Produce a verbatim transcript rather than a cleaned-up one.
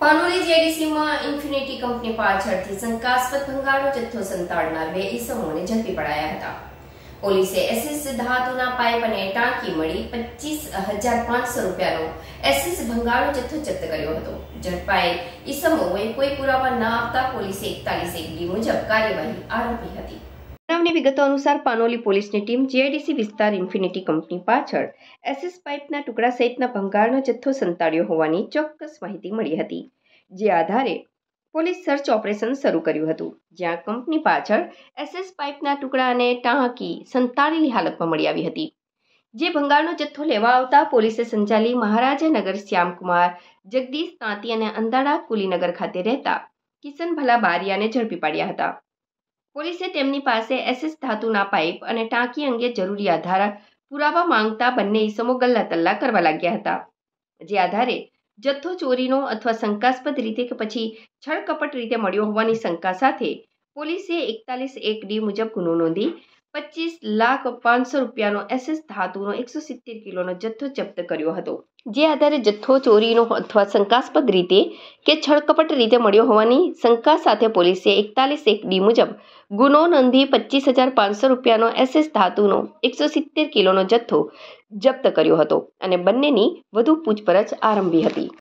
Panoli જેડીસીમાં infinity company પાછળથી શંકાસ્પદ ભંગારનો જથ્થો સંતાડનાર બે ઈસમોને ઝડપી પડાયા હતા. પોલીસે એસએસ ધાતુના પાઇપ અને ટાંકી મળી પચીસ હજાર પાંચસો રૂપિયાનો એસએસ ભંગારનો જથ્થો જપ્ત કર્યો હતો. ઝડપાયેલ ઈસમોએ કોઈ પુરાવા ન આપતા પોલીસે એકતાલીસ એક ડી મુજબ કાર્યવાહી આરંભી હતી. બનાવની વિગતો અનુસાર પાનોલી પોલીસની ટીમ જીઆઈડીસી વિસ્તાર ઇન્ફિનિટી કંપની પાછળ એસએસ પાઇપના ટુકડા સહિતના ભંગારનો જથ્થો સંતાડ્યો હોવાની ચોક્કસ માહિતી મળી હતી. જે આધારે પોલીસ સર્ચ ઓપરેશન શરૂ કર્યું હતું, જ્યાં કંપની પાછળ એસએસ પાઇપના ટુકડા અને ટાંકી સંતાડેલી હાલતમાં મળી આવી હતી. જે ભંગારનો જથ્થો લેવા આવતા પોલીસે સંચાલી મહારાજાનગર શ્યામકુમાર જગદીશ તાંતી અને અંદાડા કુલીનગર ખાતે રહેતા કિશનભલા બારિયાને ઝડપી પાડ્યા હતા. પોલીસે તેમની પાસે એસએસ ધાતુના પાઇપ અને ટાંકી અંગે જરૂરી આધાર પુરાવા માંગતા બંને ઈસમો ગલ્લા તલ્લા કરવા લાગ્યા હતા. જે આધારે જથ્થો ચોરીનો અથવા શંકાસ્પદ રીતે કે પછી છળકપટ રીતે મળ્યો હોવાની શંકા સાથે પોલીસે એકતાલીસ એક ડી મુજબ ગુનો નોંધી પચીસ લાખ પાંચસો રૂપિયાનો એસએસ ધાતુનો એકસો સિત્તેર કિલોનો જથ્થો જપ્ત કર્યો હતો. જે આધારે જથ્થો ચોરીનો અથવા શંકાસ્પદ રીતે કે છળકપટ રીતે મળ્યો હોવાની શંકા સાથે પોલીસે એકતાલીસ એક ડી મુજબ ગુનો નોંધી પચીસ હજાર પાંચસો રૂપિયાનો એસએસ ધાતુનો એકસો સિત્તેર કિલોનો જથ્થો જપ્ત કર્યો હતો અને બંનેની વધુ પૂછપરછ આરંભી હતી.